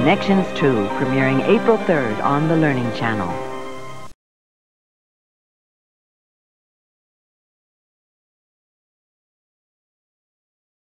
Connections 2, premiering April 3rd on the Learning Channel.